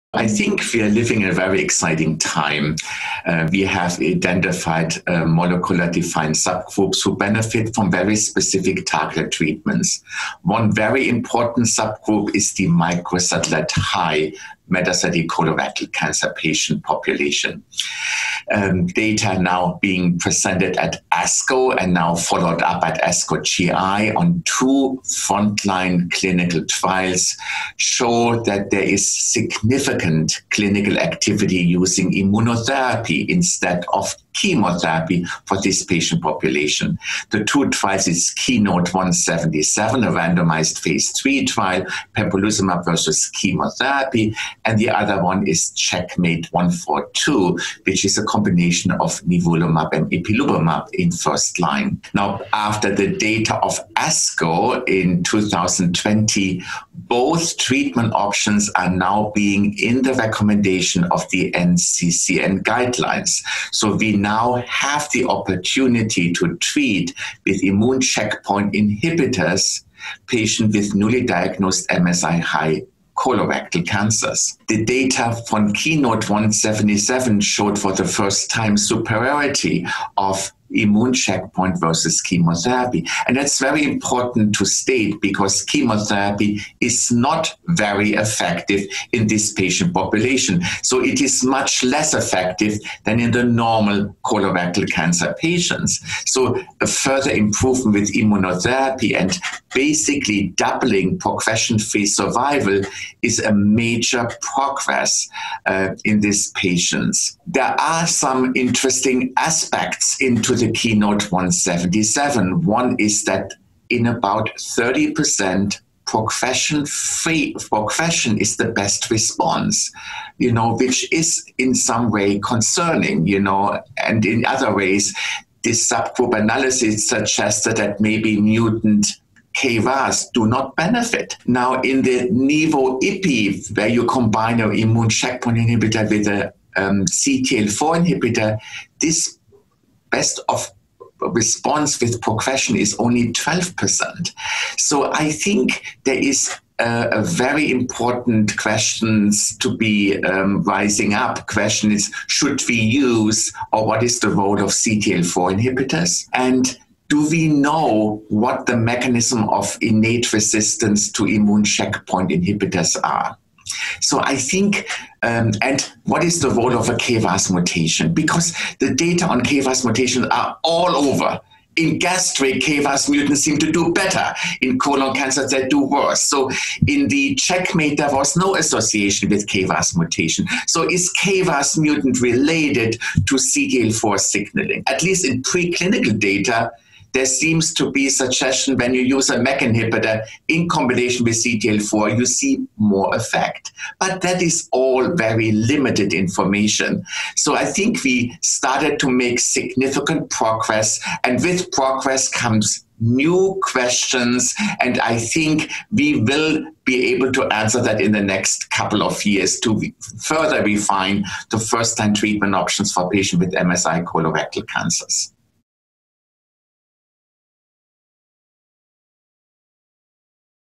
I think we are living in a very exciting time. We have identified molecular defined subgroups who benefit from very specific targeted treatments. One very important subgroup is the microsatellite high metastatic colorectal cancer patient population. Data now being presented at ASCO and now followed up at ASCO GI on 2 frontline clinical trials show that there is significant clinical activity using immunotherapy instead of chemotherapy for this patient population. The 2 trials is Keynote 177, a randomized phase 3 trial, pembrolizumab versus chemotherapy, and the other one is Checkmate 142, which is a combination of nivolumab and ipilimumab in first line. Now, after the data of ASCO in 2020, both treatment options are now being in the recommendation of the NCCN guidelines. So we now have the opportunity to treat with immune checkpoint inhibitors patients with newly diagnosed MSI-high colorectal cancers. The data from Keynote 177 showed for the first time superiority of immune checkpoint versus chemotherapy. And that's very important to state because chemotherapy is not very effective in this patient population. So it is much less effective than in the normal colorectal cancer patients. So a further improvement with immunotherapy and basically doubling progression-free survival is a major progress in these patients. There are some interesting aspects into the Keynote 177. One is that in about 30%, progression is the best response, which is in some way concerning, and in other ways, this subgroup analysis suggested that maybe mutant KRAS do not benefit. Now, in the Nivo-Ipi, where you combine an immune checkpoint inhibitor with a CTLA-4 inhibitor, this best of response with progression is only 12%. So I think there is a very important questions to be rising up. Question is, should we use or what is the role of CTLA-4 inhibitors? And do we know what the mechanism of innate resistance to immune checkpoint inhibitors are? So I think, and what is the role of a KRAS mutation? Because the data on KRAS mutations are all over. In gastric, KRAS mutants seem to do better. In colon cancer, they do worse. So in the Checkmate, there was no association with KRAS mutation. So is KRAS mutant related to CTLA-4 signaling? At least in preclinical data, there seems to be suggestion when you use a MEK inhibitor in combination with CTLA-4, you see more effect. But that is all very limited information. So I think we started to make significant progress, and with progress comes new questions, and I think we will be able to answer that in the next couple of years to further refine the first-line treatment options for patients with MSI colorectal cancers.